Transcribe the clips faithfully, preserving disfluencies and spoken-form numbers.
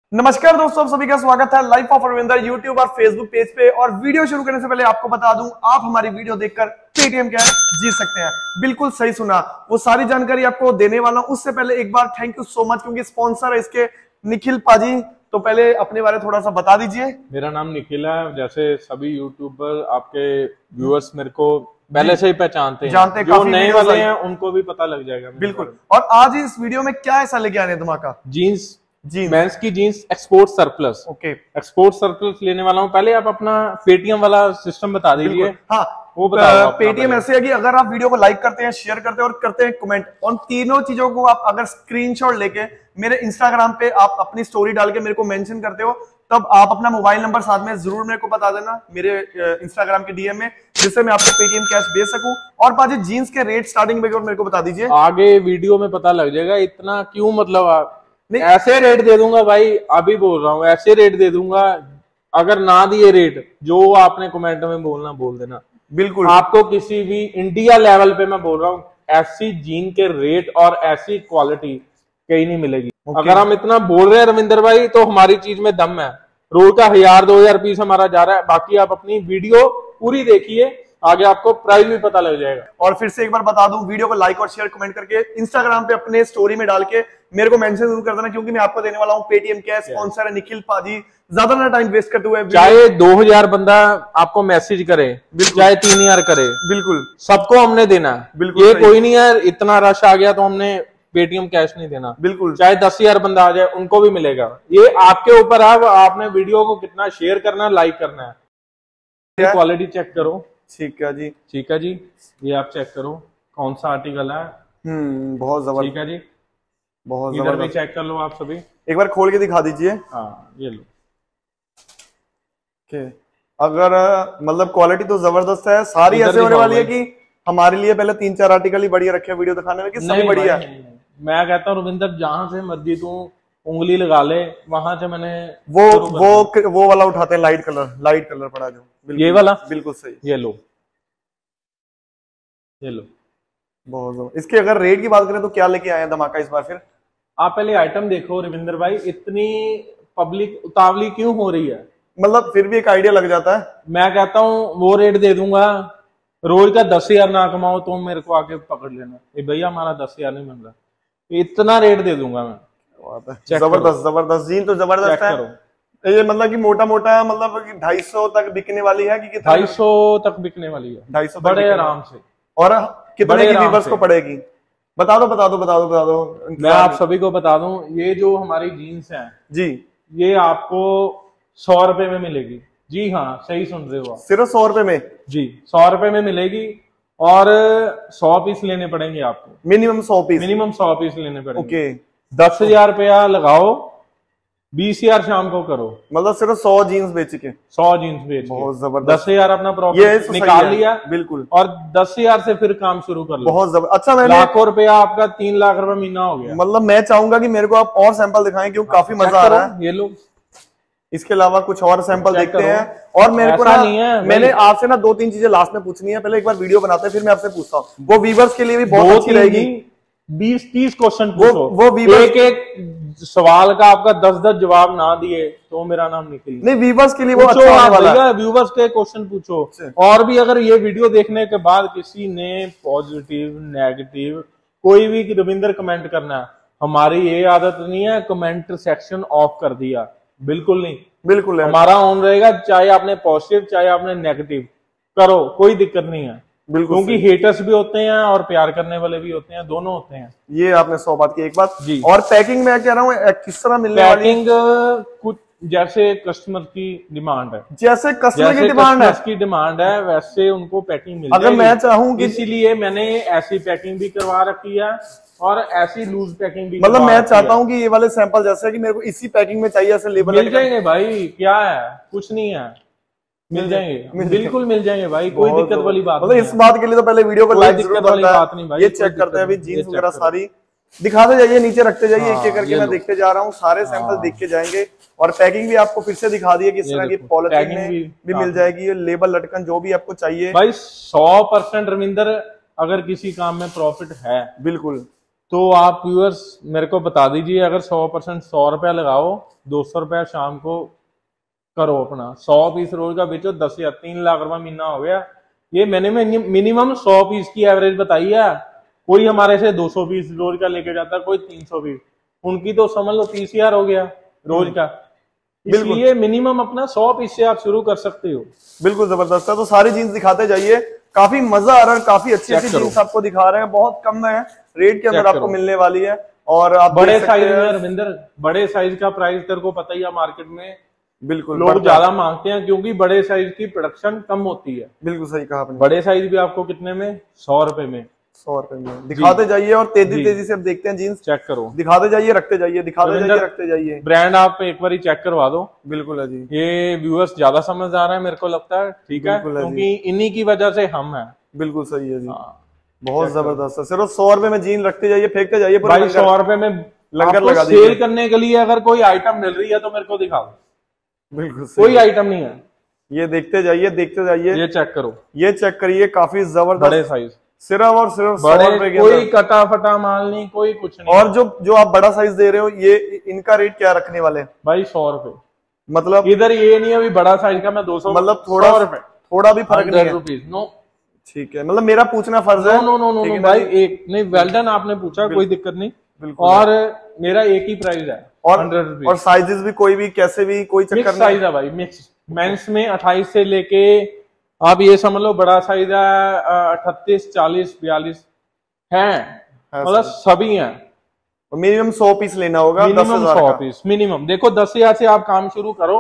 नमस्कार दोस्तों, आप सभी का स्वागत है लाइफ ऑफ रविंदर यूट्यूब और फेसबुक पेज पे। और वीडियो शुरू करने से पहले आपको बता दूं, आप हमारी वीडियो देखकर पेटीएम कैश जीत सकते हैं। बिल्कुल सही सुना, वो सारी जानकारी आपको देने वाला हूं। उससे पहले एक बार थैंक यू सो मच, क्योंकि स्पॉन्सर है इसके निखिल पाजी। तो पहले अपने बारे थोड़ा सा बता दीजिए। मेरा नाम निखिल है। जैसे सभी यूट्यूबर आपके व्यूअर्स मेरे को पहले से ही पहचानते हैं, जानते हैं, जो नए वाले हैं उनको भी पता लग जाएगा। बिल्कुल। और आज इस वीडियो में क्या ऐसा लेके आने धमाका? जीन्स, जी मेंस की jeans export surplus. Okay, export surplus लेने वाला हूँ। पहले आप अपना पेटीएम वाला सिस्टम बता दीजिए। हाँ, वो बताओ। पेटीएम ऐसे है कि अगर आप वीडियो को लाइक करते हैं, शेयर करते हैं और करते हैं कमेंट, उन तीनों चीजों को आप अगर स्क्रीनशॉट लेके मेरे इंस्टाग्राम पे आप अपनी स्टोरी डाल के मेरे को मेंशन करते हो, तब आप अपना मोबाइल नंबर साथ में जरूर मेरे को बता देना मेरे इंस्टाग्राम के डीएम में, जिससे मैं आपको पेटीएम कैश भेज सकूं। और पाजी जीन्स के रेट स्टार्टिंग में मेरे को बता दीजिए। आगे वीडियो में पता लग जाएगा। इतना क्यों, मतलब आप नहीं, ऐसे रेट दे दूंगा भाई, अभी बोल रहा हूँ, ऐसे रेट दे दूंगा। अगर ना दिए रेट, जो आपने कमेंट में बोलना बोल देना। बिल्कुल, आपको किसी भी इंडिया लेवल पे मैं बोल रहा हूँ, ऐसी जीन के रेट और ऐसी क्वालिटी कहीं नहीं मिलेगी। okay. अगर हम इतना बोल रहे हैं रविंदर भाई, तो हमारी चीज में दम है। रोज का हजार दो हजार पीस हमारा जा रहा है। बाकी आप अपनी वीडियो पूरी देखिए, आगे आपको प्राइस भी पता लग जाएगा। और फिर से एक बार बता दूं, वीडियो को लाइक और शेयर कमेंट करके इंस्टाग्राम पे अपने स्टोरी में डाल के मेरे को मेंशन जरूर कर देना, क्योंकि मैं आपको देने वाला हूं पेटीएम कैश। स्पॉन्सर है निखिल पाजी। ज्यादा ना टाइम वेस्ट करते हुए, चाहे दो हजार बंदा आपको मैसेज करे, चाहे तीन हजार करे, बिल्कुल सबको हमने देना है। बिल्कुल, ये कोई नहीं है इतना रश आ गया तो हमने पेटीएम कैश नहीं देना। बिल्कुल, चाहे दस हजार बंदा आ जाए, उनको भी मिलेगा। ये आपके ऊपर है, आपने वीडियो को कितना शेयर करना है, लाइक करना है। क्वालिटी चेक करो। ठीक है जी, ठीक है जी, ये आप चेक करो कौन सा आर्टिकल है। हम्म बहुत जबरदस्त। ठीक है जी, बहुत इधर भी चेक कर लो आप सभी। एक बार खोल के दिखा दीजिए। हाँ, ये लो। okay. अगर मतलब क्वालिटी तो जबरदस्त है, सारी ऐसे होने वाली है कि हमारे लिए पहले तीन चार आर्टिकल ही बढ़िया रखे वीडियो दिखाने में, कि सभी बढ़िया। मैं कहता हूँ रविंदर, जहां से मर्जी तू उंगली लगा ले, वहां से मैंने वो वो वो वाला उठाते हैं, लाइट कलर लाइट कलर पड़ा जो, ये वाला। बिल्कुल सही, ये लो, ये लो। बहुत। इसके अगर रेट की बात करें तो क्या लेके आए हैं धमाका इस बार? फिर आप पहले आइटम देखो रविंदर भाई, इतनी पब्लिक उतावली क्यों हो रही है? मतलब फिर भी एक आइडिया लग जाता है। मैं कहता हूँ वो रेट दे दूंगा, रोज का दस हजार ना कमाओ तो मेरे को आके पकड़ लेना, भैया हमारा दस हजार नहीं मिल रहा, इतना रेट दे दूंगा मैं। जबरदस्त जबरदस्त जीन तो जबरदस्त है। ये मतलब कि मोटा मोटा मतलब ढाई सौ तक बिकने वाली है कि कितना? ढाई सौ तक बिकने वाली है, ढाई सौ बड़े आराम से। और कितने की व्यूअर्स को पड़ेगी? बता दो बता दो बता दो बता दो मैं आप सभी को बता दूं, ये जो हमारी जीन्स है जी, ये आपको सौ रुपए में मिलेगी। जी हाँ, सही सुन रहे हो आप, सिर्फ सौ रुपए में? जी, सौ रुपए में मिलेगी। और सौ पीस लेने पड़ेंगे आपको, मिनिमम सौ पीस मिनिमम सौ पीस लेने पड़ेंगे। ओके, दस हजार रुपया लगाओ, बीस हजार शाम को करो, मतलब सिर्फ सौ जीन्स बेच के, सौ जीन्स बेच बहुत जबरदस्त। दस हजार अपना प्रॉफिट निकाल लिया, बिल्कुल। और दस हजार से फिर काम शुरू कर लो, बहुत जबरदस्त। अच्छा, मैंने लाखों रुपया आपका तीन लाख रुपया महीना हो गया। मतलब मैं चाहूंगा कि मेरे को आप और सैंपल दिखाएं, क्योंकि काफी मजा आ रहा है। ये लो, इसके अलावा कुछ और सैंपल देखते हैं। और मेरे को ना नहीं है, मैंने आपसे ना दो तीन चीजें लास्ट में पूछनी है। पहले एक बार वीडियो बनाते हैं, फिर मैं आपसे पूछता हूँ। वो व्यूअर्स के लिए भी बहुत अच्छी रहेगी। बीस तीस क्वेश्चन पूछो, वो वो एक एक सवाल का आपका दस दस जवाब ना दिए तो मेरा नाम निकल नहीं। व्यूअर्स के लिए वो अच्छा होने वाला है। व्यूअर्स के क्वेश्चन पूछो। और भी अगर ये वीडियो देखने के बाद किसी ने पॉजिटिव नेगेटिव कोई भी रविंदर कमेंट करना है, हमारी ये आदत नहीं है कमेंट सेक्शन ऑफ कर दिया, बिल्कुल नहीं, बिल्कुल हमारा ऑन रहेगा। चाहे आपने पॉजिटिव चाहे आपने नेगेटिव करो, कोई दिक्कत नहीं है, बिल्कुल, क्योंकि हेटर्स भी होते हैं और प्यार करने वाले भी होते हैं, दोनों होते हैं। ये आपने सौ बात की। एक बात जी, और पैकिंग में कह रहा हूँ किस तरह मिलने वाली? पैकिंग कुछ जैसे कस्टमर की डिमांड है, जैसे कस्टमर की डिमांड है की डिमांड है वैसे उनको पैकिंग मिल अगर मैं चाहूँ, इसीलिए मैंने ऐसी पैकिंग भी करवा रखी है और ऐसी लूज पैकिंग भी। मतलब मैं चाहता हूँ कि ये वाले सैंपल जैसे कि मेरे को इसी पैकिंग में चाहिए, ऐसे लेबल मिल जाएंगे भाई, क्या है, कुछ नहीं है, मिल जाएंगे, बिल्कुल मिल जाएंगे भाई, कोई दिक्कत वाली बात मतलब इस बात के लिए तो पहले वीडियो को लाइक जरूर करना है। ये चेक करते हैं अभी जीन्स वगैरह सारी दिखाते जाइए, नीचे रखते जाइए, एक एक करके मैं देखते जा रहा हूँ, सारे सैंपल देख के जाएंगे। और पैकिंग भी आपको फिर से दिखा दी है, किस तरह की पॉलिथीन में भी मिल जाएगी, लेबल लटकन जो भी आपको चाहिए। भाई सौ परसेंट रविंदर, अगर किसी काम में प्रॉफिट है, बिल्कुल तो आप व्यूअर्स मेरे को बता दीजिए, अगर सौ परसेंट सौ रुपया लगाओ, दो सौ रुपया शाम को करो अपना, सौ पीस रोज का बेचो, दस या तीन लाख रुपया महीना हो गया। ये मैंने मिनिमम सौ पीस की एवरेज बताई है। कोई हमारे से दो सौ पीस रोज का लेके जाता है, कोई तीन सौ पीस, उनकी तो समझ लो तीस हजार हो गया रोज का। इसलिए मिनिमम अपना सौ पीस से आप शुरू कर सकते हो। बिल्कुल जबरदस्त है। तो सारी जीन्स दिखाते जाइए, काफी मजा आ रहा है, काफी अच्छी अच्छी जीन्स आपको दिखा रहे हैं, बहुत कम है रेट के अंदर आपको मिलने वाली है। और आप बड़े साइज में रविंदर, बड़े साइज का प्राइस तेरे को पता ही है, मार्केट में बिल्कुल लोग ज्यादा मांगते हैं क्योंकि बड़े साइज की प्रोडक्शन कम होती है। बिल्कुल सही कहा आपने। बड़े साइज भी आपको कितने में? सौ रुपए में। सौ रुपए में दिखाते जाइए और तेजी तेजी से अब देखते हैं जीन्स। चेक करो, दिखाते जाइए, रखते जाइए, दिखाते जाइए, रखते जाइए। ब्रांड आप एक बार चेक करवा दो। बिल्कुल है जी। ये व्यूअर्स ज्यादा समझ आ रहा है मेरे को लगता है, ठीक है, क्योंकि इन्हीं की वजह से हम हैं। बिल्कुल सही है जी, बहुत जबरदस्त है। सिर्फ सौ रुपए में जीन रखते जाइए, फेंकते जाइए। भाई सौ रुपए में लंगर लगा दीजिए। सेल करने के लिए अगर कोई आइटम मिल रही है तो मेरे को दिखाओ। बिल्कुल कोई आइटम नहीं है। ये देखते जाइए, देखते जाइए। ये चेक करो, ये चेक करिए, काफी जबरदस्त बड़े साइज, सिर्फ और सिर्फ बड़े, कोई कटा फटा माल नहीं, कोई कुछ नहीं। और जो जो आप बड़ा साइज दे रहे हो, ये इनका रेट क्या रखने वाले हैं भाई? सौ रुपए। मतलब इधर ये नहीं है अभी बड़ा साइज का मैं दो सौ, मतलब थोड़ा रुपए, थोड़ा भी फर्क नहीं है रुपीज। नो ठीक है, मतलब मेरा पूछना फर्ज है। नो नो नो नो भाई, एक नहीं, वेल डन आपने पूछा, कोई दिक्कत नहीं। और मेरा एक ही प्राइस है, और और साइजेस भी कोई भी कैसे भी कोई चक्कर नहीं, साइज है भाई, मिक्स। मेंस में अट्ठाईस से लेके आप ये समझ लो बड़ा साइज है अठतीस, चालीस, बयालीस है, मतलब सभी हैं। मिनिमम सौ पीस लेना होगा, मिनिमम सौ पीस मिनिमम। देखो दस हजार से आप काम शुरू करो,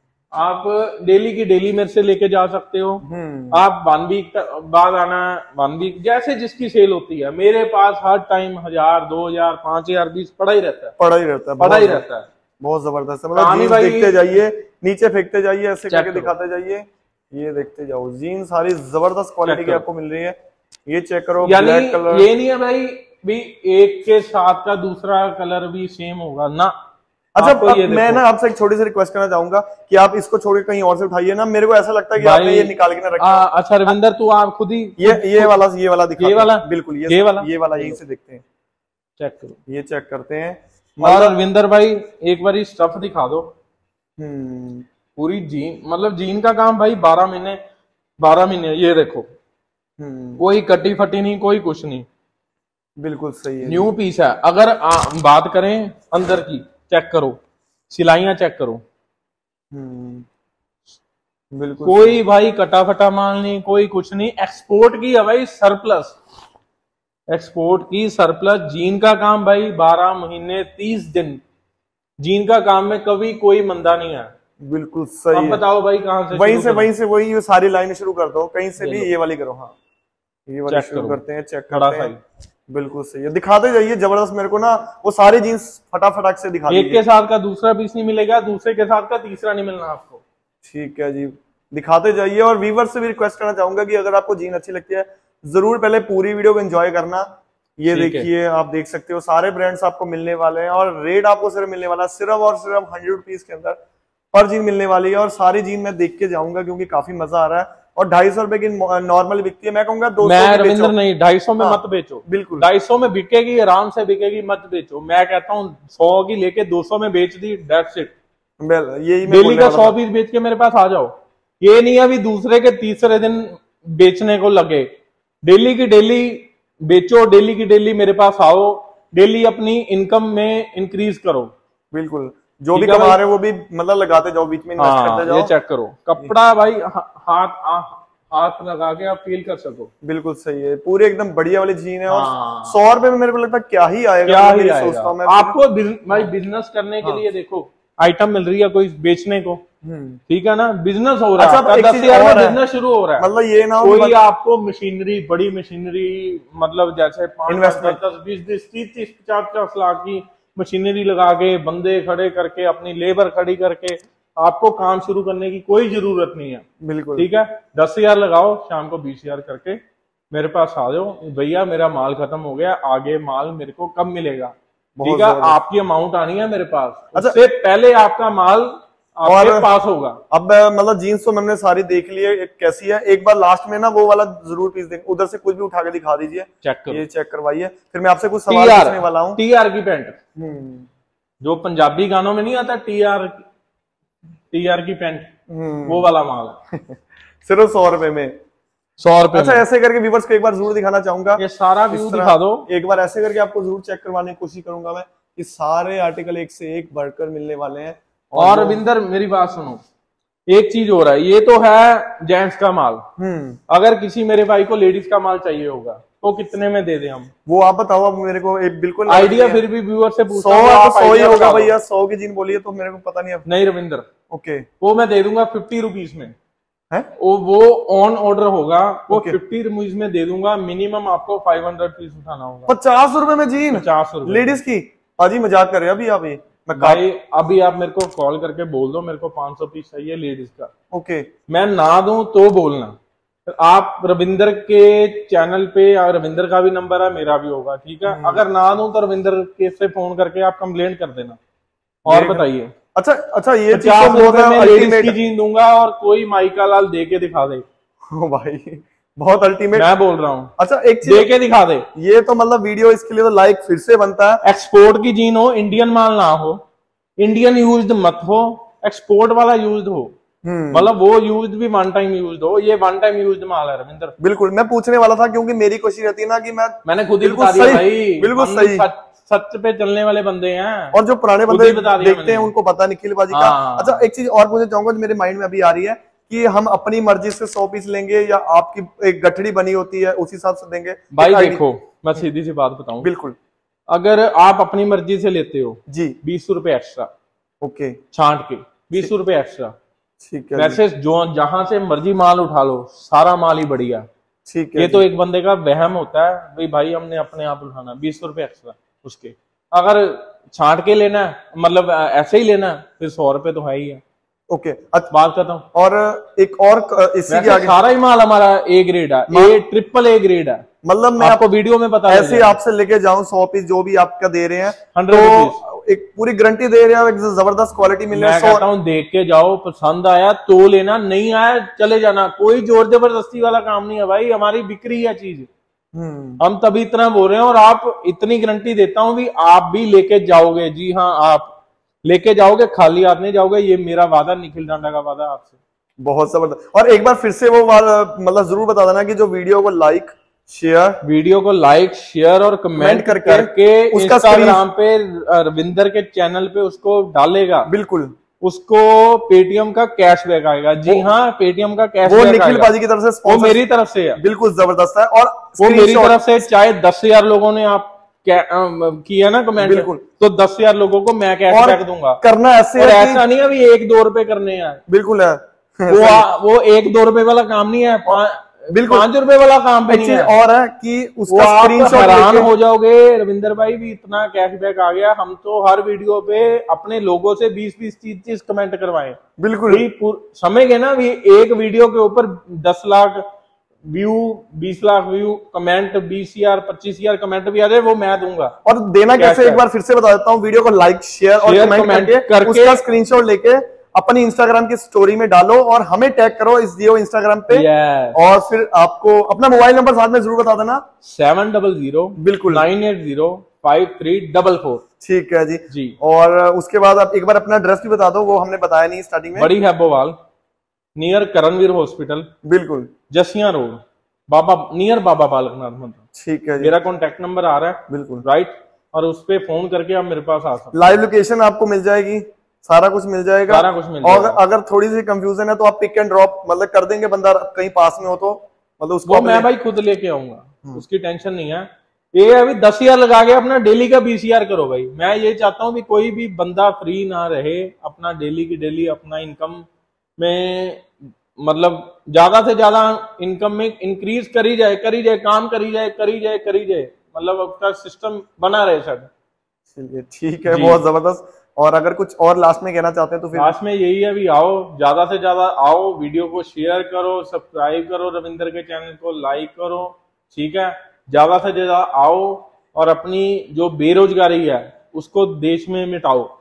आप डेली की डेली मेरे से लेके जा सकते हो। आप वन वीक बाद आना, वन वीक जैसे जिसकी सेल होती है। मेरे पास हर टाइम हजार, दो हजार, पांच हजार बीस पड़ा ही रहता है, पड़ा ही रहता है, पड़ा ही रहता है। बहुत जबरदस्त है। मतलब जीन्स देखते जाइए, नीचे फेंकते जाइए, ऐसे करके दिखाते जाइए। ये देखते जाओ, जीन्स सारी जबरदस्त क्वालिटी की आपको मिल रही है। ये चेक करो, यानी ये नहीं है भाई भी एक के साथ का दूसरा कलर भी सेम होगा ना। अच्छा, अब मैं ना आपसे एक छोटी सी रिक्वेस्ट करना चाहूंगा कि आप इसको छोड़ के कहीं और से उठाइए ना, मेरे को ऐसा लगता है कि आपने ये निकाल के ना रखा। अच्छा रविंदर, तू आप खुद ही ये ये वाला ये वाला दिखा, ये वाला बिल्कुल ये, ये वाला ये वाला यहीं से देखते हैं, चेक करो, ये चेक करते हैं। और रविंदर भाई एक बार स्टफ दिखा दो। हम्म पूरी जीन, मतलब जीन का काम भाई बारह महीने बारह महीने ये देखो, कोई कटी फटी नहीं, कोई कुछ नहीं, बिल्कुल सही है, न्यू पीस है। अगर आ, बात करें अंदर की, चेक करो, सिलाइयां चेक करो, बिल्कुल कोई भाई कटा फटा माल नहीं, कोई कुछ नहीं। एक्सपोर्ट की है भाई, सरप्लस, एक्सपोर्ट की सरप्लस। जीन का काम भाई बारह महीने तीस दिन, जीन का काम में कभी कोई मंदा नहीं है। बिल्कुल सही है। बताओ भाई कहां से? वहीं से वहीं से वही ये सारी लाइन शुरू कर दो, कहीं से भी ये वाली करो। हाँ ये वाली शुरू करते हैं, चेक करते हैं। बिल्कुल सही है, दिखाते जाइए। जबरदस्त, मेरे को ना वो सारी जीन्स फटाफट से दिखा एक के साथ का दूसरा पीस नहीं मिलेगा, दूसरे के साथ का तीसरा नहीं मिलना आपको। ठीक है जी, दिखाते जाइए। और व्यूअर से भी रिक्वेस्ट करना चाहूंगा कि अगर आपको जीन अच्छी लगती है, जरूर पहले पूरी वीडियो को एंजॉय करना। ये देखिए, आप देख सकते हो सारे ब्रांड्स आपको मिलने वाले हैं और रेट आपको सिर्फ मिलने वाला सिर्फ और सिर्फ हंड्रेड रुपीज के अंदर पर जीन मिलने वाली है। और सारी जीन मैं देख के जाऊंगा क्योंकि काफी मजा आ रहा है। और ढाई सौ रुपए की नॉर्मल बिकती है, मैं कहूंगा दो सौ मैं रविंद्र नहीं, ढाई सौ में हाँ, मत बेचो। बिल्कुल ढाई सौ में बिकेगी, आराम से बिकेगी, मत बेचो। मैं कहता हूँ सौ की लेके दो सौ में बेच दी, दैट्स इट। यही डेली का सौ पीस बेच के मेरे पास आ जाओ। ये नहीं अभी दूसरे के तीसरे दिन बेचने को लगे। डेली की डेली बेचो, डेली की डेली मेरे पास आओ, डेली अपनी इनकम में इंक्रीज करो। बिल्कुल, जो भी कमा रहे हैं वो भी मतलब लगाते जाओ, बीच में इन्वेस्ट हाँ, करते जाओ। ये चेक करो, कपड़ा भाई हाथ हाथ लगा के आप फील कर सको। बिल्कुल सही है, पूरे एकदम बढ़िया वाली जीन है। और सौ रुपए में मेरे को लगता है क्या ही आएगा, क्या ही आएगा। मैं आपको भाई बिजनेस करने के लिए देखो आइटम मिल रही है कोई बेचने को, ठीक है ना, बिजनेस हो रहा है, दस हजार में बिजनेस शुरू हो रहा है। मतलब ये ना कोई आपको मशीनरी, बड़ी मशीनरी, मतलब जैसे इन्वेस्टमेंट दस बीस बीस तीस तीस पचास पचास लाख की मशीनरी लगा के, बंदे खड़े करके, अपनी लेबर खड़ी करके आपको काम शुरू करने की कोई जरूरत नहीं है। बिल्कुल ठीक है, दस हजार लगाओ, शाम को बीस हजार करके मेरे पास आ जाओ। भैया मेरा माल खत्म हो गया, आगे माल मेरे को कब मिलेगा? ठीक है, आपकी अमाउंट आनी है मेरे पास, उससे पहले आपका माल और पास होगा। अब मतलब जीन्स तो मैंने सारी देख ली है कैसी है, एक बार लास्ट में ना वो वाला जरूर पीस देंगे, उधर से कुछ भी उठा के दिखा दीजिए, चेक करो, ये चेक करवाइए, फिर मैं आपसे कुछ सवाल पूछने वाला हूँ। टी आर की पैंट, जो पंजाबी गानों में नहीं आता टी आर टी आर की पैंट, वो वाला माल है। सिर्फ सौ रुपए में, सौ रुपए। अच्छा, ऐसे करके व्यूअर्स को एक बार जरूर दिखाना चाहूंगा, ये सारा व्यू दिखा दो एक बार, ऐसे करके आपको जरूर चेक करवाने की कोशिश करूंगा मैं। कि सारे आर्टिकल एक से एक बढ़कर मिलने वाले हैं। और, और रविंदर मेरी बात सुनो, एक चीज हो रहा है, ये तो है जेंट्स का माल, अगर किसी मेरे भाई को लेडीज का माल चाहिए होगा तो कितने में दे दें हम? वो आप बताओ, अब मेरे को एक बिल्कुल आइडिया फिर भी व्यूअर से पूछता हूं। सौ सौ ही होगा भैया, सौ की जीन बोलिए तो मेरे को पता नहीं। अब नहीं रविंदर, ओके, वो मैं दे दूंगा फिफ्टी रुपीज में है, वो वो ऑन ऑर्डर होगा, वो फिफ्टी रुपीज में दे दूंगा। मिनिमम आपको फाइव हंड्रेड पीस उठाना होगा। पचास रुपए में जीन, पचास रुपए लेडीज की? हाजी मजाक कर रहे हैं अभी आप? ये मैं भाई अभी आप मेरे को कॉल करके बोल दो मेरे को पांच सौ पीस चाहिए लेडीज का, ओके, मैं ना दूं तो बोलना। आप रविंदर के चैनल पे, रविंदर का भी नंबर है, मेरा भी होगा, ठीक है? अगर ना दूं तो रविंदर के से फोन करके आप कंप्लेंट कर देना। और बताइए। अच्छा अच्छा, ये पचास रुपए में लेडीज की जीन दूंगा और कोई माइका लाल दे के दिखा दे। ओ भाई, बहुत अल्टीमेट, मैं बोल रहा हूँ। अच्छा, एक चीज दे के दिखा दे, ये तो मतलब वीडियो इसके लिए तो लाइक फिर से बनता है। एक्सपोर्ट की जीन हो, इंडियन माल ना हो, इंडियन यूज्ड मत हो, एक्सपोर्ट वाला यूज्ड हो, मतलब वो यूज्ड भी वन टाइम यूज्ड हो, ये वन टाइम यूज्ड माल है रविंदर। बिल्कुल, मैं पूछने वाला था क्योंकि मेरी कोशिश रहती है ना कि मैं, मैंने खुद ही बता दिया भाई, बिल्कुल सही, सच पे चलने वाले बंदे हैं, और जो पुराने बंदे देखते हैं उनको पता निखिल बाजी का। अच्छा, एक चीज और पूछना चाहूंगा जो मेरे माइंड में अभी आ रही है कि हम अपनी मर्जी से सौ पीस लेंगे या आपकी एक गठड़ी बनी होती है उस हिसाब से देंगे? भाई देखो, मैं सीधी सी बात बताऊं, बिल्कुल, अगर आप अपनी मर्जी से लेते हो जी, बीस रुपए एक्स्ट्रा, ओके, छांट के बीस रुपए एक्स्ट्रा, ठीक है। वैसे जो जहां से मर्जी माल उठा लो, सारा माल ही बढ़िया, ठीक है। ये तो एक बंदे का वहम होता है भाई भाई हमने अपने आप उठाना, बीस रुपए एक्स्ट्रा उसके। अगर छांट के लेना है, मतलब ऐसे ही लेना है, फिर सौ रुपए तो है ही है। ओके, अच्छा, बात करता हूँ। और एक और इसी के आगे, सारा ही माल हमारा ए ग्रेड है, ए ट्रिपल ए ग्रेड है, मतलब मैं आपको वीडियो में बता, ऐसे आपसे लेके जाऊं सौ पीस जो भी आपका दे रहे हैं, हंड्रेड तो एक पूरी गारंटी दे रहे हैं, जबरदस्त क्वालिटी मिल रही है। मैं कहता हूं देख के जाओ, पसंद आया तो लेना, नहीं आया चले जाना, कोई जोर जबरदस्ती वाला काम नहीं है भाई, हमारी बिक्री है चीज, हम तभी इतना बोल रहे हैं। और आप इतनी गारंटी देता हूं भी आप भी लेके जाओगे, जी हाँ आप लेके जाओगे, खाली हाथ नहीं जाओगे, ये मेरा वादा, निखिल डांडा का वादा आपसे। बहुत जबरदस्त। और एक बार फिर से वो मतलब जरूर बता देना कि जो वीडियो को लाइक शेयर वीडियो को लाइक शेयर और कमेंट करके, करके उसका इंस्टाग्राम पे रविंदर के चैनल पे उसको डालेगा, बिल्कुल उसको पेटीएम का कैशबैक आएगा। जी हाँ, पेटीएम का कैशबैक, वो निखिल बाजी की तरफ से, वो मेरी तरफ से है, बिल्कुल जबरदस्त है। और वो मेरी तरफ से, चाहे दस हजार लोगों ने आप किया ना कमेंट, बिल्कुल, तो दस हजार लोगों को मैं कैशबैक दूंगा। करना ऐसे और ऐसा नहीं है भी एक दो रुपए करने हैं, बिल्कुल है वो वो एक दो रुपए वाला काम नहीं है, बिल्कुल पांच रुपए वाला काम पे नहीं है। और है कि उसका स्क्रीनशॉट हैरान हो जाओगे, रविंदर भाई भी इतना कैशबैक आ गया, हम तो हर वीडियो पे अपने लोगों से बीस बीस तीस तीस कमेंट करवाए, बिल्कुल समझ गए ना, भी एक वीडियो के ऊपर दस लाख व्यू, बीस लाख व्यू, कमेंट बीस हजार पच्चीस हजार कमेंट भी आ जाए, वो मैं दूंगा। और देना कैसे, एक बार फिर से बता देता हूँ, वीडियो को लाइक शेयर और कमेंट करके, करके उसका स्क्रीनशॉट लेके अपनी इंस्टाग्राम की स्टोरी में डालो और हमें टैग करो इस जियो इंस्टाग्राम पे, और फिर आपको अपना मोबाइल नंबर साथ में जरूर बता देना, सेवन डबल जीरो बिल्कुल nine eight zero five three double four. ठीक है जी जी। और उसके बाद आप एक बार अपना एड्रेस भी बता दो, वो हमने बताया नहीं स्टार्टिंग में। बड़ी हैबोवाल, नियर करणवीर हॉस्पिटल, बिल्कुल जसिया रोड, बाबा नियर बाबा बालकनाथ मंदिर। ठीक है जी। मेरा कॉन्टेक्ट नंबर आ रहा है, बिल्कुल राइट, और उस पे फोन करके आप मेरे पास आ सकते, लाइव लोकेशन आपको मिल जाएगी, सारा कुछ मिल जाएगा, सारा कुछ मिल जाएगा। और अगर थोड़ी सी कंफ्यूजन है तो आप पिक एंड ड्रॉप मतलब कर देंगे, बंदा कहीं पास में हो तो मतलब उसको वो मैं भाई खुद लेके आऊंगा, उसकी टेंशन नहीं है। ये अभी दस हजार लगा के अपना डेली का बीस हजार करो भाई, मैं ये चाहता हूँ कि कोई भी बंदा फ्री ना रहे, अपना डेली की डेली अपना इनकम में, मतलब ज्यादा से ज्यादा इनकम में इंक्रीज करी जाए, करी जाए, काम करी जाए, करी जाए, करी जाए, मतलब उसका सिस्टम बना रहे सर। चलिए ठीक है, बहुत जबरदस्त। और अगर कुछ और लास्ट में कहना चाहते हैं तो फिर लास्ट में यही है, भी आओ, ज्यादा से ज्यादा आओ, वीडियो को शेयर करो, सब्सक्राइब करो, रविंदर के चैनल को लाइक करो, ठीक है, ज्यादा से ज्यादा आओ और अपनी जो बेरोजगारी है उसको देश में मिटाओ,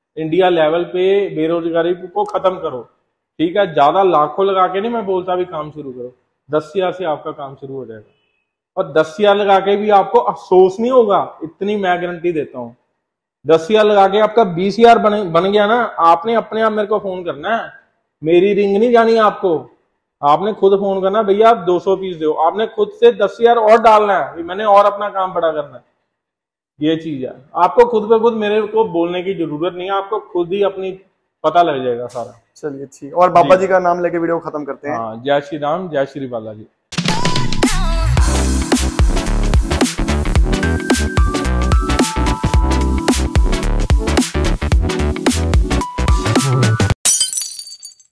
इंडिया लेवल पे बेरोजगारी को खत्म करो, ठीक है। ज्यादा लाखों लगा के नहीं मैं बोलता भी काम शुरू करो, दस हजार से आपका काम शुरू हो जाएगा। और दस हजार लगा के भी आपको अफसोस नहीं होगा, इतनी मैं गारंटी देता हूँ। दस हजार लगा के आपका बीस हजार बन, बन गया ना, आपने अपने आप मेरे को फोन करना है, मेरी रिंग नहीं जानी आपको। आपने खुद फोन करना, भैया आप दो सौ पीस दो, आपने खुद से दस हजार और डालना है कि मैंने और अपना काम बड़ा करना है। ये चीज है, आपको खुद पे खुद मेरे को बोलने की जरूरत नहीं है, आपको खुद ही अपनी पता लग जाएगा सारा। चलिए ठीक, और बाबा जी का नाम लेके वीडियो खत्म करते हैं। हाँ, जय श्री राम, जय श्री बालाजी।